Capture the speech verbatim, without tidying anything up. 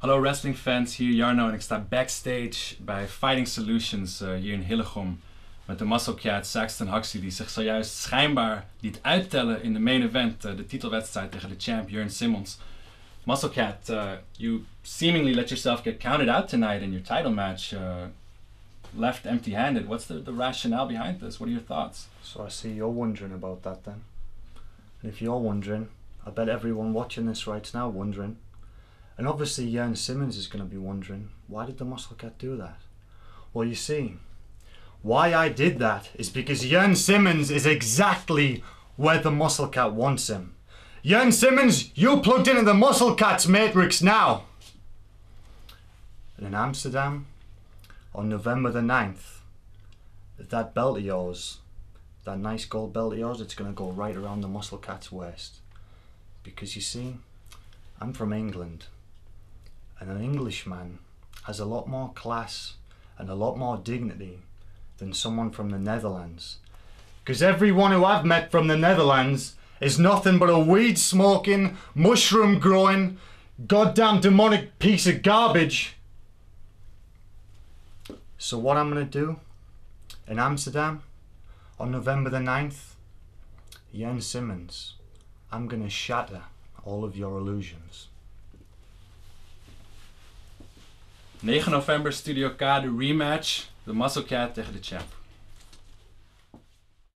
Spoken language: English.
Hallo wrestling fans, hier Jarno en ik sta backstage bij Fighting Solutions uh, hier in Hillegom met de Muscle Cat Saxton Huxley die zich zojuist schijnbaar liet uittellen in de main event, uh, de titelwedstrijd tegen de champ Jurn Simmons. Muscle Cat, uh, you seemingly let yourself get counted out tonight in your title match, uh, left empty-handed. What's the, the rationale behind this? What are your thoughts? So I see you're wondering about that then. And if you're wondering, I bet everyone watching this right now wondering. And obviously Jurn Simmons is going to be wondering, why did the Muscle Cat do that? Well, you see, why I did that is because Jurn Simmons is exactly where the Muscle Cat wants him. Jurn Simmons, you plugged into the Muscle Cat's matrix now. And in Amsterdam, on November the ninth, that belt of yours, that nice gold belt of yours, it's going to go right around the Muscle Cat's waist. Because you see, I'm from England, and an Englishman has a lot more class and a lot more dignity than someone from the Netherlands. Because everyone who I've met from the Netherlands is nothing but a weed smoking, mushroom growing, goddamn demonic piece of garbage. So what I'm gonna do in Amsterdam on November the ninth, Jurn Simmons, I'm gonna shatter all of your illusions. negen november Studio K, de rematch, de Muscle Cat tegen de champ.